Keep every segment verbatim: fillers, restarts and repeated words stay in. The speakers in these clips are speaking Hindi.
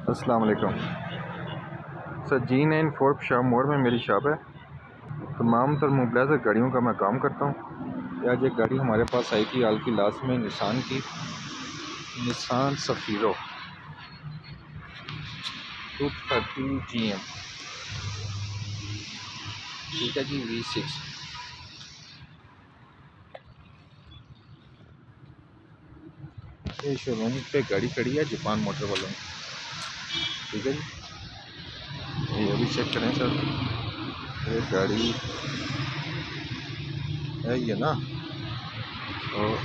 अस्सलाम वालेकुम सर। जी नाइन फोर्थ शाह मोड़ में मेरी शॉप है। तमाम तर मोबिलाइजर गाड़ियों का मैं काम करता हूँ। आज एक गाड़ी हमारे पास आई थी हाल की लास्ट में, निसान की निसान सफीरो टू थर्टी जी एम, ठीक है जी, वी सिक्स। ये शोरूम पे गाड़ी खड़ी है जापान मोटर वालों में, ठीक है जी। ये भी चेक करें सर, ये गाड़ी है ये ना, और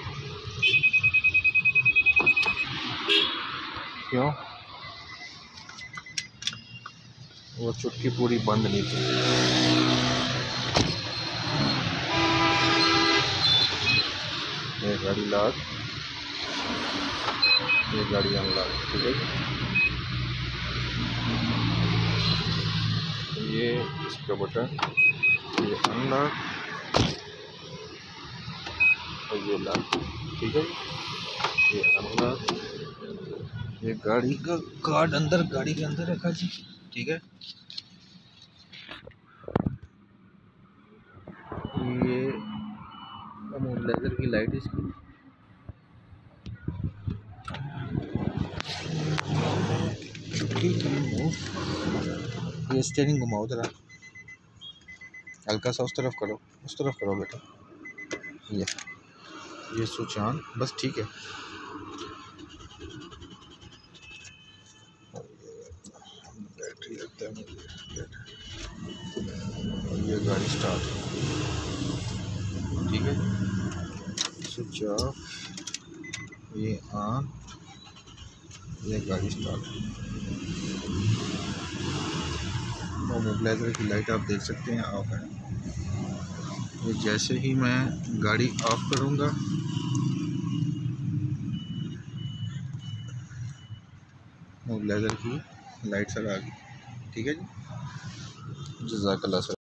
क्यों वो चुटकी पूरी बंद नहीं थी। ये गाड़ी लॉक, ये गाड़ी अनलॉक, ठीक है जी। ये इसका बटन, ये अनलॉक और ये लॉक, ठीक है जी। ये अनलॉक, ये गाड़ी का कार्ड अंदर गाड़ी के अंदर रखा जी, ठीक है। ये लेदर की लाइट इसकी, ये स्टीयरिंग घुमाओ जरा, हल्का सा उस तरफ करो, उस तरफ करो बेटा। ये ये स्विच ऑन, बस ठीक है। बैटरी लगता है मुझे, ये गाड़ी स्टार्ट, ठीक है। स्विच ऑफ, ये ऑन, ये गाड़ी स्टार्ट। मोबिलाइजर की लाइट आप देख सकते हैं ऑफ है। ये जैसे ही मैं गाड़ी ऑफ करूँगा, मोबिलाइजर की लाइट सर आ गई, ठीक है जी। जज़ाकल्लाह सर।